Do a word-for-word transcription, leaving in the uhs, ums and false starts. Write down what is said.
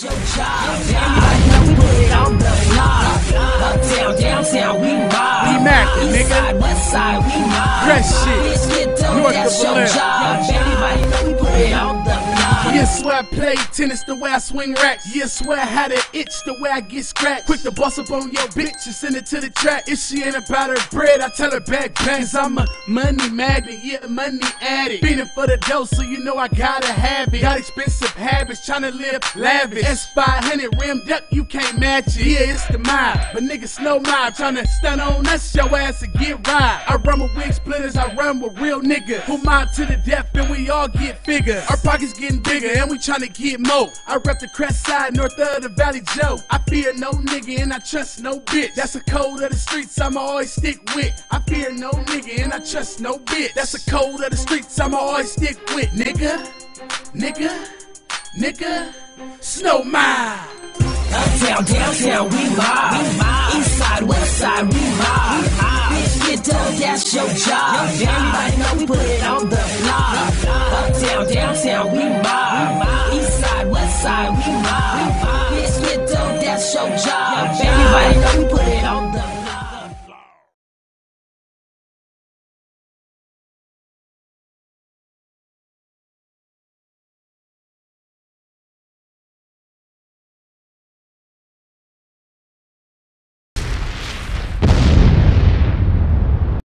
that's your job. Everybody know we put it on the block. Uptown, downtown, we mob. We mackin', nigga. East side, west side, we mob. Fresh shit. Bitch, get dope, North that's of your Berlin. job. Everybody know we put it on the block. Yeah, swear I play tennis the way I swing racks. Yeah, swear I had an itch the way I get scratched. Quick to bust up on your bitch and send it to the track. If she ain't about her bread, I tell her back bangs. I'm a money magnet, yeah, money addict. Feeding for the dough, so you know I gotta have it. Got expensive habits, tryna live lavish. S five hundred rimmed up, you can't match it. Yeah, it's the mob, but niggas no mob. Tryna stun on us, your ass and get robbed. I run with wig splitters, I run with real niggas who mob to the death and we all get bigger. Our pockets getting bigger and we tryna get more. I rep the crest side, north of the Valley Joe. I fear no nigga and I trust no bitch. That's the code of the streets, I'ma always stick with. I fear no nigga and I trust no bitch. That's the code of the streets, I'ma always stick with. Nigga, nigga, nigga, Snow Mile. Uptown, downtown, we mob. East side, west side, we mob. Bitch, get dope, that's your job. Everybody